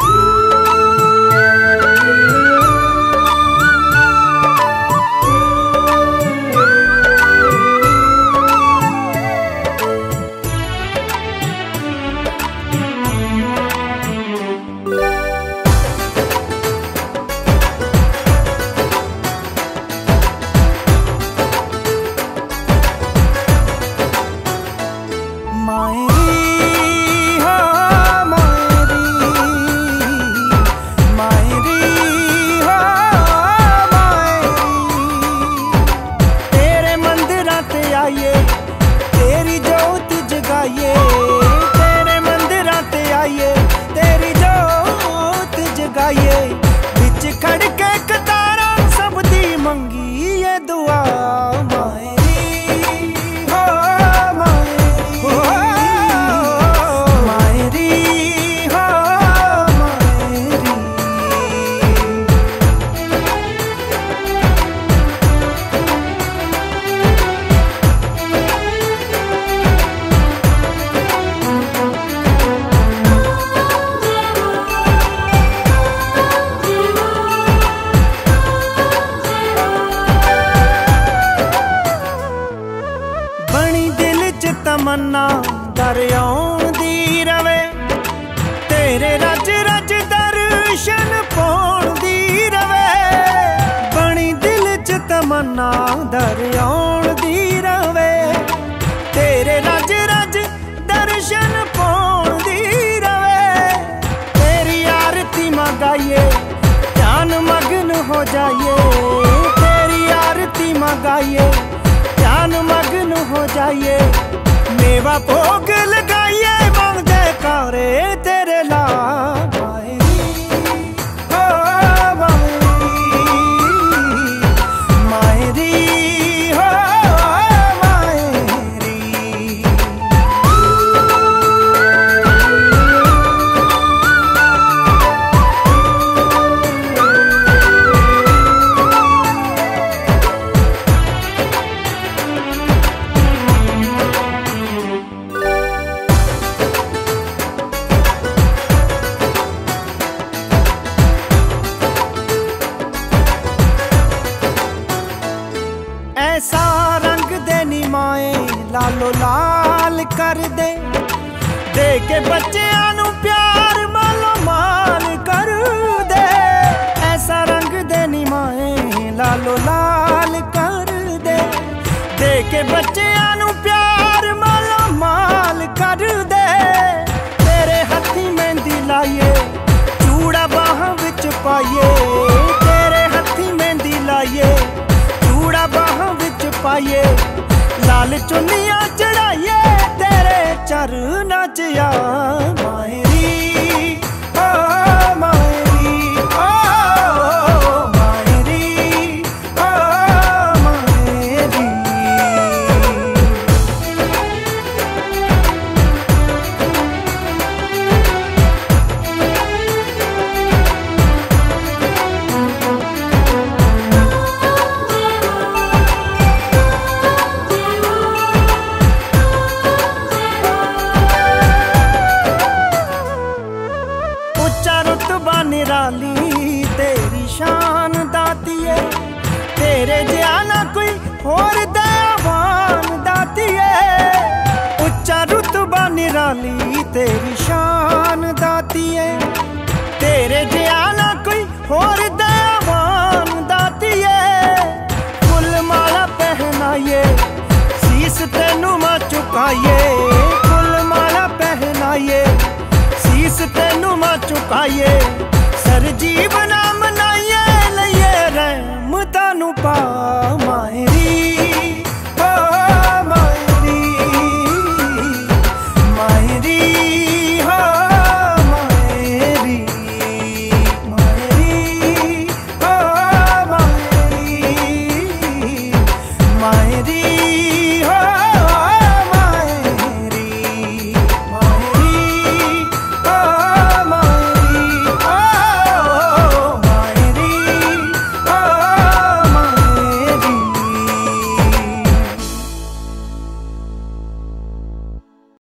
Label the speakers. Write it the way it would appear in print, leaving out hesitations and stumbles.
Speaker 1: तेरी जोत जगाइए, तेरे मंदिरां ते आइए, तेरी जोत जगाइए। बिच खड़ के कतारां सब दी मंगी ये दुआ मायरी हो मायरी हो मायरी हो मायरी। तमन्ना दरियाउंदी रवे, तेरे रज रज दर्शन पौंदी रवे। बनी दिल च तमन्ना दरियाउंदी रवे, तेरे रज रज दर्शन पौंदी रवे। तेरी आरती मंगाइए, ध्यान मग्न हो जाइए, तेरी आरती मंगाइए, ध्यान मग्न हो जाइए। मेवा भोग लगाइए, मांगते कारे तेरे ला मायरी हो मायरी मायरी हो मायरी। ऐसा रंग दे नी माए लालो लाल कर दे, दे के बच्चियां नू प्यार मालो माल कर दे। ऐसा रंग दे नी माए लालो लाल कर दे, दे के बच्चियां नू प्यार मालो माल कर दे। तेरे हत्थी मेहंदी लाइए, चूड़ा बाहां विच पाइए, तेरे हत्थी मेहंदी लाइए, चूड़ा बाहां विच पाइए। लाल चुन्नियां चढ़ाइए, तेरे चरनां च आ मायरी ओ मायरी ओ मायरी ओ मायरी। निराली तेरी शान दातिए, तेरे जिया ना कोई होर दयावान दातिए। उच्चा रुतबा निराली तेरी शान दातिए, तेरे जिया ना कोई होर दयावान दातिए। फुल माला पहनाइए, शीस तेनू मां चुकाइए, फुल माला पहनाइए, शीस तेनू मां चुकाइए। सर जीवना मनाइए, लइए रहमतां नू पा मायरी।